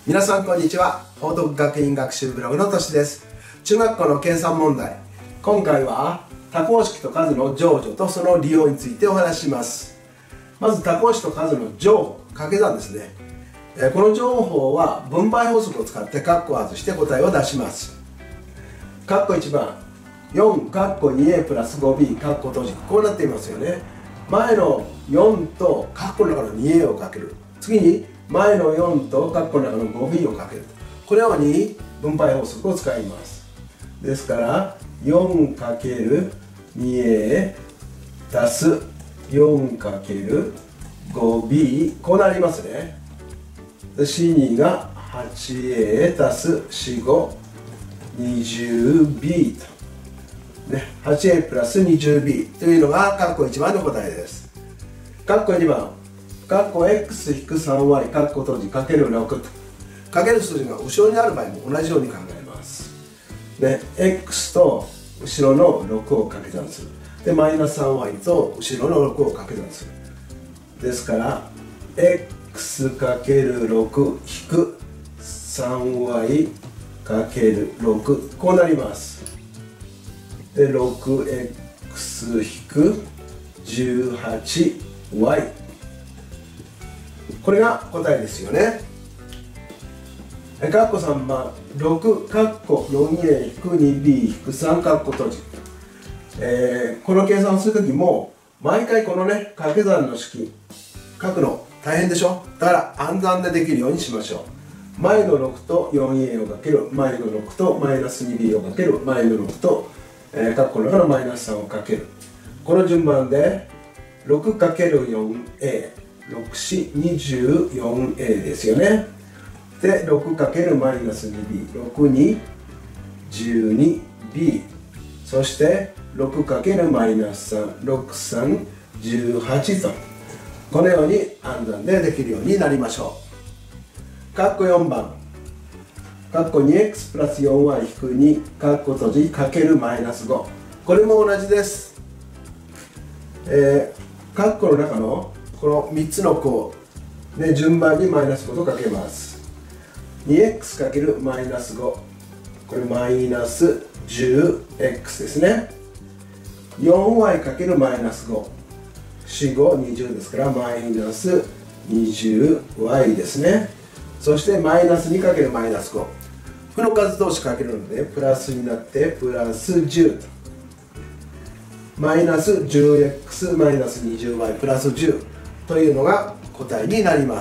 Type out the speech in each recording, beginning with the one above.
皆さんこんにちは。報徳学院学習ブログのとしです。中学校の計算問題。今回は多項式と数の乗除とその利用についてお話しします。まず多項式と数の乗掛け算ですね。この乗法は分配法則を使って括弧を外して答えを出します。括弧1番4括弧 2a プラス 5b 括弧閉じ、こうなっていますよね。前の4と括弧の中の 2a をかける。次に前の4と括弧の中の 5b をかける。このように分配法則を使います。ですから 4×2a 足す 4×5b こうなりますね。C2 が 8a 足す 4,520b と、ね、8a プラス 20b というのが括弧1番の答えです。括弧2番括弧 x-3y 括弧閉じかける6と、かける数字が後ろにある場合も同じように考えます。で x と後ろの6を掛け算する。でマイナス 3y と後ろの6を掛け算する。ですから x×6 引く 3y かける6、こうなります。で 6x 引く 18y、 これが答えですよね。括弧3番6括弧 4a 引く 2b 引く3括弧閉じ、この計算をするときも毎回このね掛け算の式書くの大変でしょ。だから暗算でできるようにしましょう。前の6と 4a をかける、前の6とマイナス 2b をかける、前の6と括弧の中のマイナス3をかける。この順番で 6×4a 6×4=24a ですよね。で 6× マイナス 2b 6に 12b、 そして6× マイナス3 6×3=18と、このように暗算でできるようになりましょう。括弧4番括弧 2x プラス 4y 引く2括弧閉じかけるマイナス5、これも同じです。括弧の中のこの3つの項で順番にマイナス5とかけます。 2x かけるマイナス5、これマイナス 10x ですね。 4y かけるマイナス5、4×5=20ですからマイナス 20y ですね。そしてマイナス2かけるマイナス5、負の数同士かけるのでプラスになってプラス10と、マイナス 10x マイナス 20y プラス10というのが答えになります。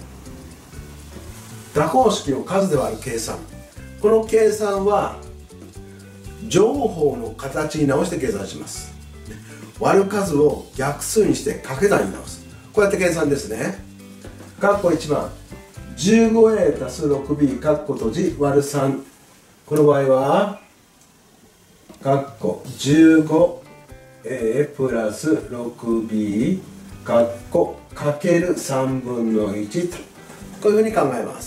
多項式を数で割る計算、この計算は乗法の形に直して計算します。割る数を逆数にして掛け算に直す、こうやって計算ですね。括弧1番15a 足す 6b 括弧閉じ割る3、この場合は括弧 15a プラス 6b 括弧かける3分の1と、こういうふうに考えます。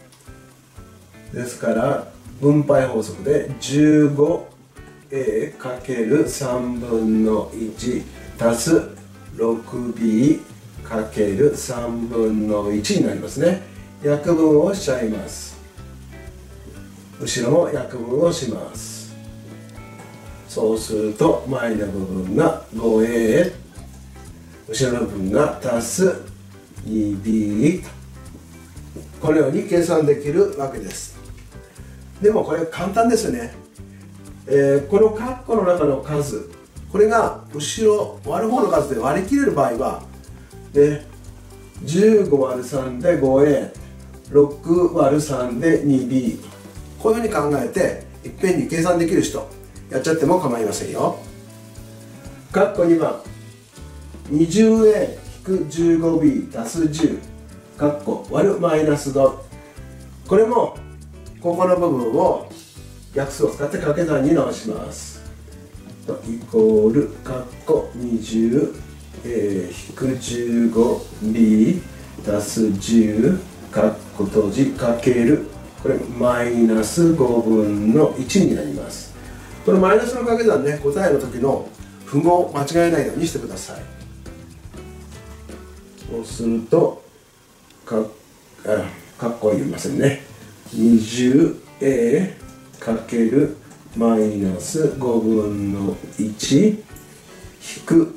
ですから分配法則で 15a かける3分の1足す 6b かける3分の1になりますね。約分をしちゃいます。後ろも約分をします。そうすると前の部分が 5a、 後ろの部分が足す 2b と、このように計算できるわけです。でもこれ簡単ですよね。この括弧の中の数、これが後ろ割る方の数で割り切れる場合はで15割る3で 5a、 6割る3で 2b、 こういうふうに考えていっぺんに計算できる人やっちゃっても構いませんよ。括弧2番 20a 引く 15b 足す10括弧割るマイナス5、これもここの部分を逆数を使って掛け算に直します。イコール括弧 20a 引く 15b 足す10括弧閉じかける、これマイナス5分の1になります。このマイナスの掛け算ね、答えの時の符号を間違えないようにしてください。そうすると括弧言いませんね。20a かけるマイナス5分の1引く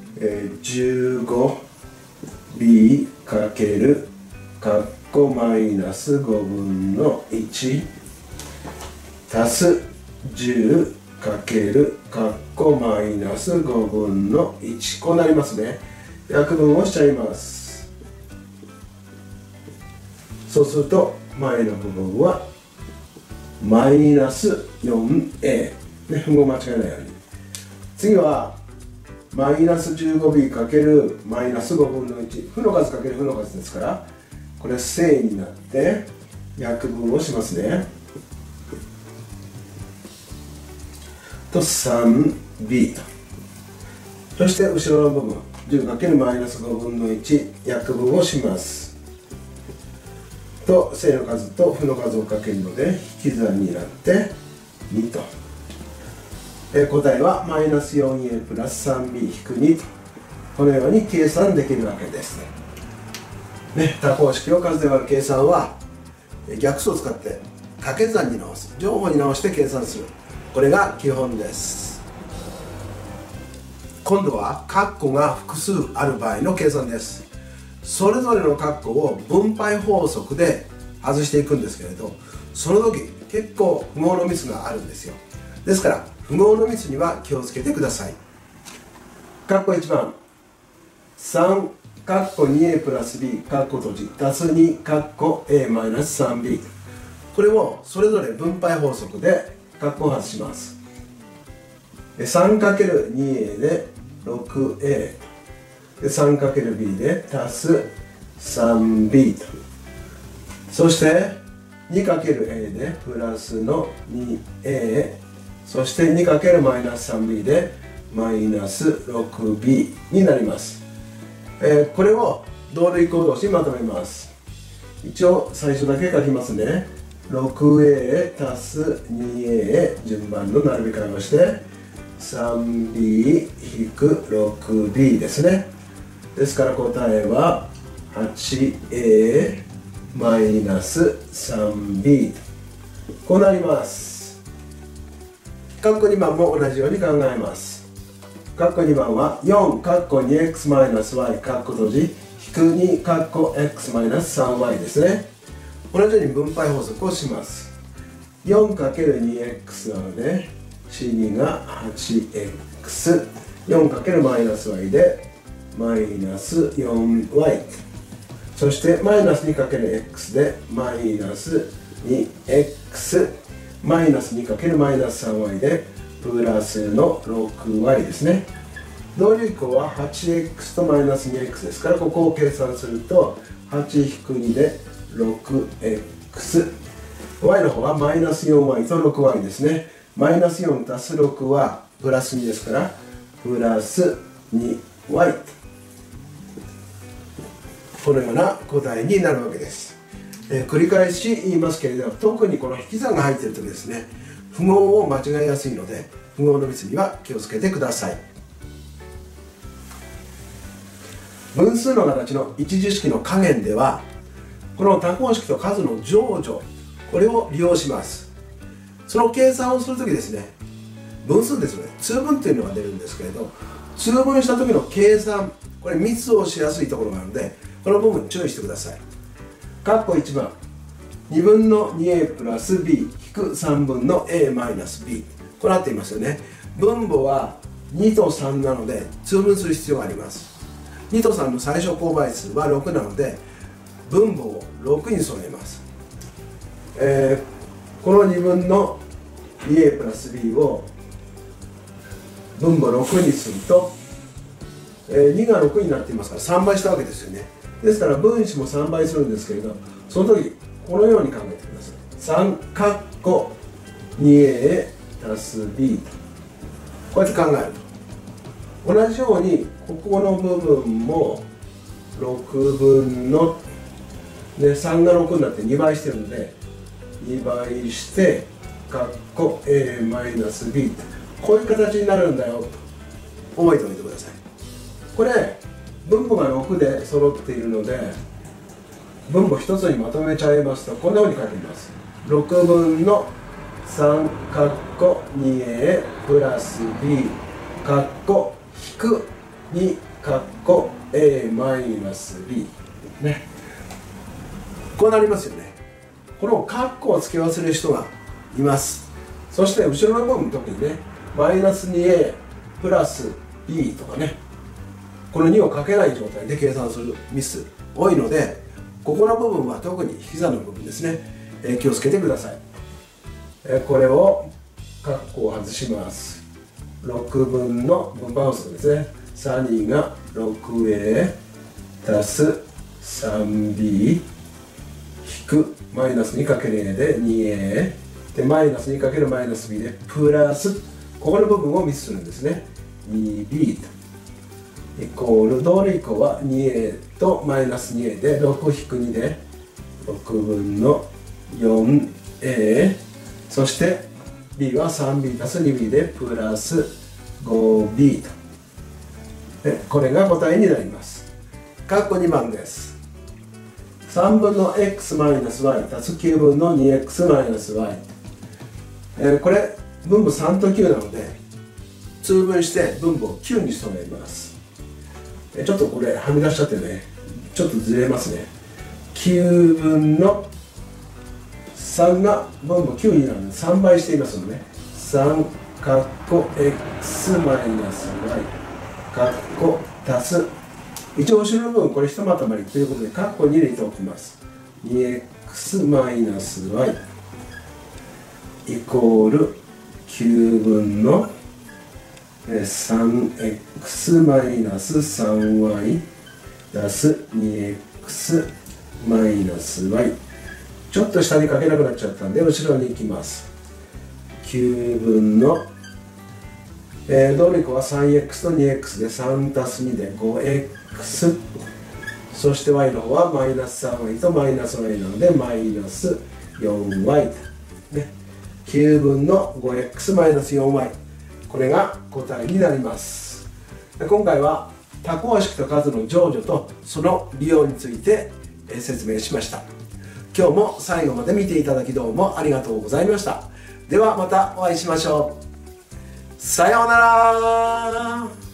15b かける括弧マイナス5分の1足す10かける括弧マイナス5分の1、こうなりますね。約分をしちゃいます。そうすると前の部分はマイナス 4a、ね、符号間違えないように。次はマイナス 15b かけるマイナス5分の1、負の数かける負の数ですから、これ正になって約分をしますね。と 3b と、そして後ろの部分 10× マイナス5分の1約分をしますと、正の数と負の数をかけるので引き算になって2と、答えはマイナス 4a プラス 3b 引く2と、このように計算できるわけですね。多項式を数で割る計算は逆数を使って掛け算に直す、乗法に直して計算する、これが基本です。今度は括弧が複数ある場合の計算です。それぞれの括弧を分配法則で外していくんですけれど、その時結構符号のミスがあるんですよ。ですから符号のミスには気をつけてください。括弧1番3括弧 2a プラス b 括弧閉じ足す2括弧 a マイナス 3b、 これをそれぞれ分配法則で括弧を外します。 3×2a で 6a で 3×b で足す 3b と、そして 2×a でプラスの 2a、 そして 2× マイナス 3b でマイナス 6b になります。これを同類項同士にまとめます。一応最初だけ書きますね。6a 足す 2a 順番の並び替えをして 3b 引く 6b ですね。ですから答えは 8a マイナス 3b こうなります。括弧2番も同じように考えます。括弧2番は4括弧 2x マイナス y 括弧閉じ引く2括弧 x マイナス 3y ですね。同じように分配法則をします。 4×2x なので C2 が 8x、 4× マイナス y でマイナス 4y、 そしてマイナス 2×x でマイナス 2x、 マイナス 2× マイナス 3y でプラスの 6y ですね。同類項は 8x とマイナス 2x ですから、ここを計算すると 8-2 で 6x、 y の方はマイナス 4y と 6y ですね。マイナス4足す6はプラス2ですからプラス 2y、 このような答えになるわけです。繰り返し言いますけれど、特にこの引き算が入っている時ですね、符号を間違えやすいので符号のミスには気をつけてください。分数の形の一次式の加減ではこの多項式と数の乗除、これを利用します。その計算をするときですね、分数ですので通分というのが出るんですけれど、通分した時の計算、これミスをしやすいところがあるのでこの部分注意してください。括弧1番2分の 2a プラス b 引く3分の a マイナス b、 こうなっていますよね。分母は2と3なので通分する必要があります。2と3の最小公倍数は6なので分母を6に添えます。この2分の 2a プラス b を分母6にすると、2が6になっていますから3倍したわけですよね。ですから分子も3倍するんですけれど、その時このように考えてください。3括弧 2a 足す b とこうやって考えると、同じようにここの部分も6分ので3が6になって2倍してるので2倍して括弧 a マイナス b、 こういう形になるんだよと覚えておいてください。これ分母が6で揃っているので分母一つにまとめちゃいますとこんなふうに書いてみます。6分の3かっこ 2a プラス b かっこ引く2かっこ a マイナス b ね、こうなりますよね。このカッコを付け忘れる人がいます。そして後ろの部分特にねマイナス 2a プラス b とかね、この2をかけない状態で計算するミス多いので、ここの部分は特に引き算の部分ですね、気をつけてください。これをカッコを外します。6分の分母法則ですね。サニーが 6a 足す 3b 引くマイナス 2×a で 2a でマイナス 2× マイナス b でプラス、ここの部分をミスするんですね。 2b とイコール同類項は 2a とマイナス 2a で 6-2 で6分の 4a、 そして b は 3b 足す 2b でプラス 5b と、これが答えになります。括弧2番です。3分の x マイナス y 足す9分の 2x マイナス y、これ分母3と9なので通分して分母を9にしてもらいます。ちょっとこれはみ出しちゃってね、ちょっとずれますね。9分の3が分母9になるので3倍していますので、ね、3かっこ x マイナス y かっこ足す、一応後ろの部分これひとまとまりということでカッコに入れておきます。 2x マイナス y イコール9分の 3x マイナス 3y 足す 2x マイナス y、 ちょっと下に書けなくなっちゃったんで後ろに行きます。9分の、同類項は 3x と 2x で3足す2で 5x、 そして y の方はマイナス 3y とマイナス y なのでマイナス 4y、ね、9分の 5x マイナス 4y、 これが答えになります。今回は多項式と数の乗除とその利用について説明しました。今日も最後まで見ていただきどうもありがとうございました。ではまたお会いしましょう。さようなら。